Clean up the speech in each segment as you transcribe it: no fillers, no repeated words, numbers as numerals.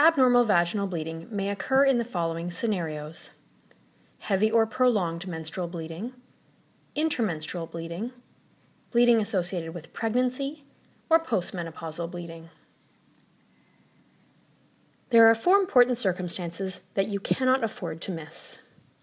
Abnormal vaginal bleeding may occur in the following scenarios: heavy or prolonged menstrual bleeding, intermenstrual bleeding, bleeding associated with pregnancy, or postmenopausal bleeding. There are 4 important circumstances that you cannot afford to miss.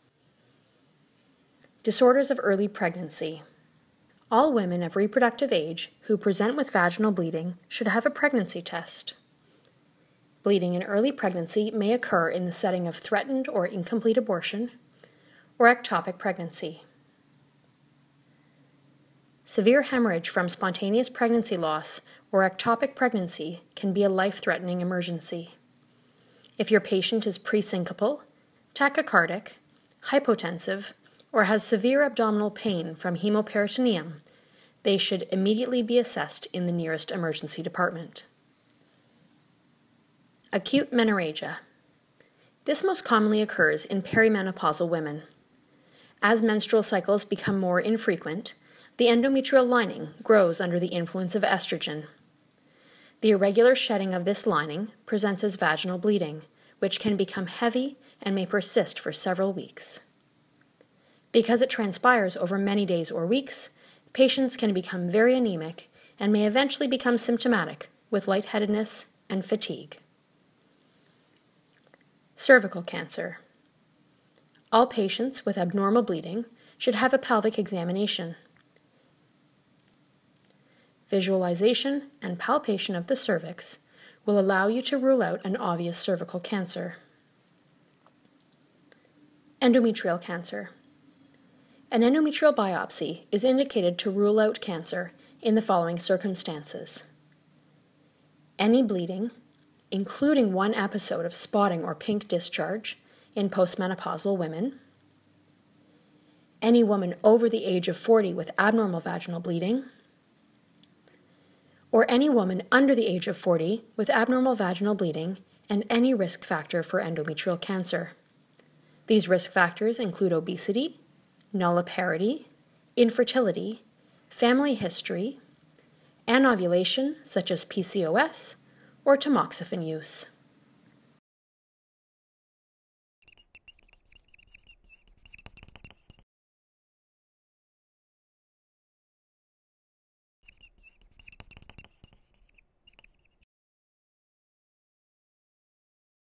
Disorders of early pregnancy. All women of reproductive age who present with vaginal bleeding should have a pregnancy test. Bleeding in early pregnancy may occur in the setting of threatened or incomplete abortion or ectopic pregnancy. Severe hemorrhage from spontaneous pregnancy loss or ectopic pregnancy can be a life-threatening emergency. If your patient is presyncopal, tachycardic, hypotensive, or has severe abdominal pain from hemoperitoneum, they should immediately be assessed in the nearest emergency department. Acute menorrhagia. This most commonly occurs in perimenopausal women. As menstrual cycles become more infrequent, the endometrial lining grows under the influence of estrogen. The irregular shedding of this lining presents as vaginal bleeding, which can become heavy and may persist for several weeks. Because it transpires over many days or weeks, patients can become very anemic and may eventually become symptomatic with lightheadedness and fatigue. Cervical cancer. All patients with abnormal bleeding should have a pelvic examination. Visualization and palpation of the cervix will allow you to rule out an obvious cervical cancer. Endometrial cancer. An endometrial biopsy is indicated to rule out cancer in the following circumstances: any bleeding, including 1 episode of spotting or pink discharge in postmenopausal women, any woman over the age of 40 with abnormal vaginal bleeding, or any woman under the age of 40 with abnormal vaginal bleeding and any risk factor for endometrial cancer. These risk factors include obesity, nulliparity, infertility, family history, anovulation such as PCOS, or tamoxifen use.